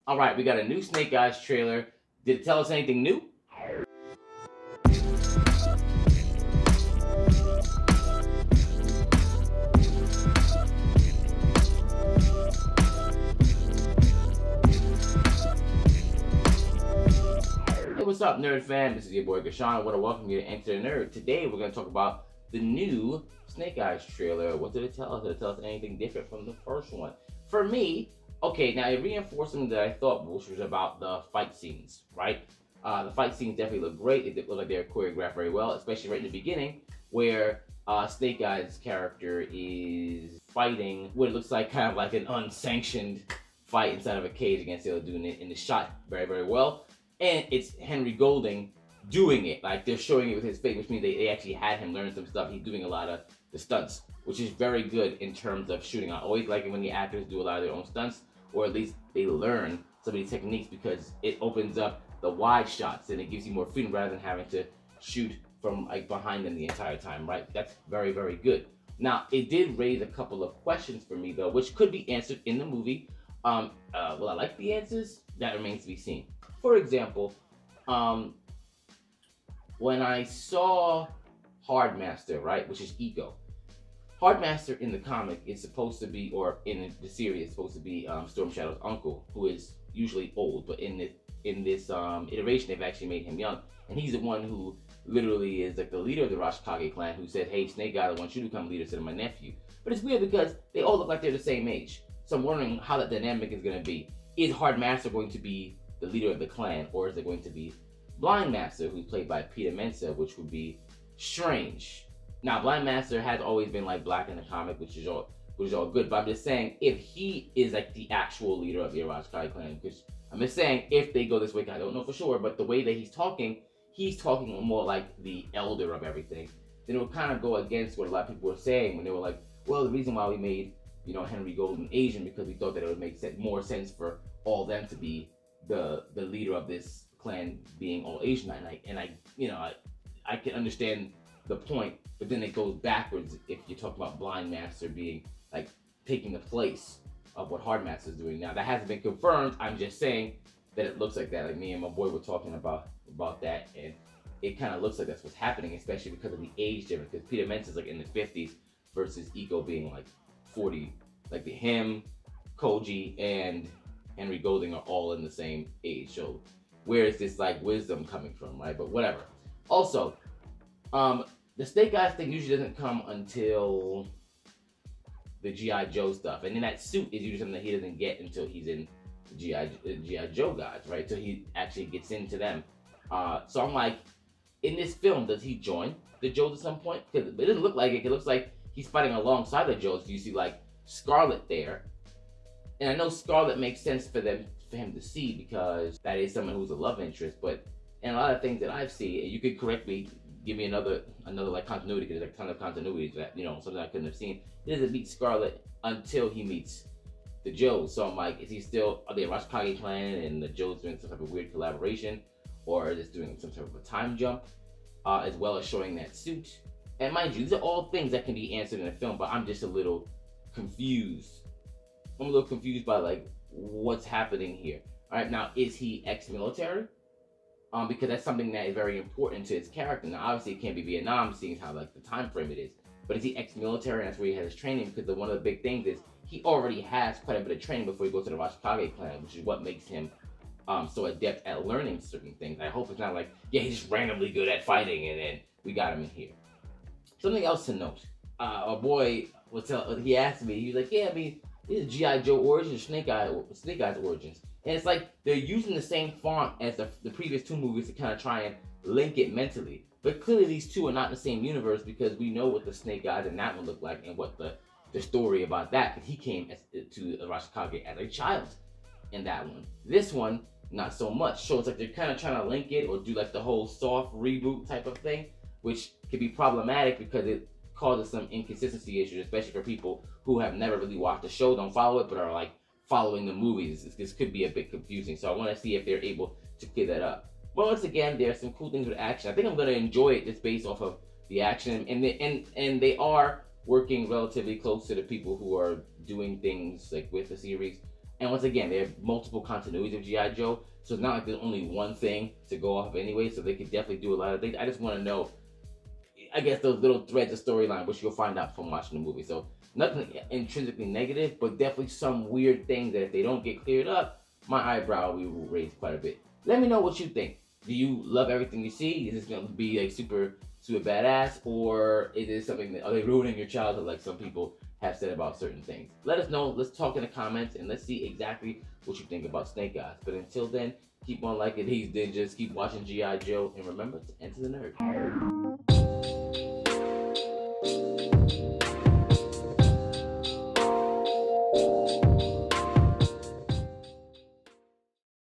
All right, we got a new Snake Eyes trailer. Did it tell us anything new? Hey, what's up, Nerd fam? This is your boy Gashan. I want to welcome you to Enter the Nerd. Today, we're going to talk about the new Snake Eyes trailer. What did it tell us? Did it tell us anything different from the first one? For me, okay, now it reinforced something that I thought, which was about the fight scenes, right? The fight scenes definitely look great. It looked like they were choreographed very well, especially right in the beginning, where Snake Eyes' character is fighting what it looks like kind of like an unsanctioned fight inside of a cage against the other dude, and it's shot very, very well. And it's Henry Golding doing it. Like, they're showing it with his face, which means they actually had him learn some stuff. He's doing a lot of the stunts, which is very good in terms of shooting. I always like it when the actors do a lot of their own stunts, or at least they learn some of these techniques, because it opens up the wide shots and it gives you more freedom rather than having to shoot from like behind them the entire time, right? That's very, very good. Now, it did raise a couple of questions for me though, which could be answered in the movie. Will I like the answers? That remains to be seen. For example, when I saw Hardmaster, right, which is Ego. Hardmaster in the comic is supposed to be, or in the series, is supposed to be Storm Shadow's uncle, who is usually old, but in this iteration, they've actually made him young, and he's the one who literally is like the leader of the Arashikage clan, who said, "Hey, Snake Eyes, I want you to become leader," instead of my nephew. But it's weird because they all look like they're the same age, so I'm wondering how that dynamic is going to be. Is Hardmaster going to be the leader of the clan, or is it going to be Blind Master, who's played by Peter Mensa, which would be strange. Now, Blind Master has always been like black in the comic, which is all good. But I'm just saying, if he is like the actual leader of the Arashikage clan, because I'm just saying, if they go this way, I don't know for sure, but the way that he's talking more like the elder of everything. Then it would kind of go against what a lot of people were saying when they were like, well, the reason why we made, you know, Henry Golding Asian, because we thought that it would make more sense for all them to be the leader of this clan being all Asian. And I can understand the point, but then it goes backwards if you're talking about Blind Master being like taking the place of what Hardmaster is doing. Now, that hasn't been confirmed. I'm just saying that it looks like that. Like, me and my boy were talking about that, and it kind of looks like that's what's happening, especially because of the age difference. Because Peter Mensa is like in his 50s versus Ego being like 40. Like him, Koji, and Henry Golding are all in the same age. So where is this like wisdom coming from, right? But whatever. Also, the Snake Eyes thing usually doesn't come until the G.I. Joe stuff. And then that suit is usually something that he doesn't get until he's in G.I. Joe guys, right? So he actually gets into them. So I'm like, in this film, does he join the Joes at some point? Because it doesn't look like it. It looks like he's fighting alongside the Joes. You see like Scarlet there. And I know Scarlet makes sense for him to see, because that is someone who's a love interest. But in a lot of things that I've seen, you could correct me, give me another like continuity, because there's like a ton of continuities that, you know, something I couldn't have seen. He doesn't meet Scarlet until he meets the Joes. So I'm like, is he still, are they a Arashikage clan and the Joes doing some type of weird collaboration, or is this doing some sort of a time jump, as well as showing that suit? And mind you, these are all things that can be answered in a film, but I'm just a little confused. I'm a little confused by like what's happening here. All right, now, is he ex-military? Because that's something that is very important to his character. Now, obviously, it can't be Vietnam, seeing how like the time frame it is. But is he ex-military, and that's where he has his training? Because one of the big things is he already has quite a bit of training before he goes to the Arashikage clan, which is what makes him so adept at learning certain things. I hope it's not like, yeah, he's just randomly good at fighting, and then we got him in here. Something else to note. Our boy he asked me, he was like, yeah, I mean, this is G.I. Joe origins, Snake Eyes origins. And it's like they're using the same font as the previous two movies to kind of try and link it mentally. But clearly these two are not in the same universe, because we know what the Snake Eyes in that one looked like and what the story about that. Because he came to Arashikage as a child in that one. This one, not so much. So it's like they're kind of trying to link it or do like the whole soft reboot type of thing, which could be problematic because it causes some inconsistency issues, especially for people who have never really watched the show, don't follow it, but are like following the movies. This could be a bit confusing, so I want to see if they're able to clear that up. But once again, there's some cool things with action. I think I'm going to enjoy it just based off of the action, and they are working relatively close to the people who are doing things like with the series. And once again, there are multiple continuities of G.I. Joe, so it's not like there's only one thing to go off of anyway, so they could definitely do a lot of things. I just want to know, I guess, those little threads of storyline, which you'll find out from watching the movie. So nothing intrinsically negative, but definitely some weird things that if they don't get cleared up, my eyebrow will raise quite a bit. Let me know what you think. Do you love everything you see? Is this going to be like super badass, or is it something that, are they ruining your childhood like some people have said about certain things? Let us know. Let's talk in the comments, and let's see exactly what you think about Snake Eyes. But until then, keep on liking these ninjas, keep watching G.I. Joe, and remember to enter the nerd.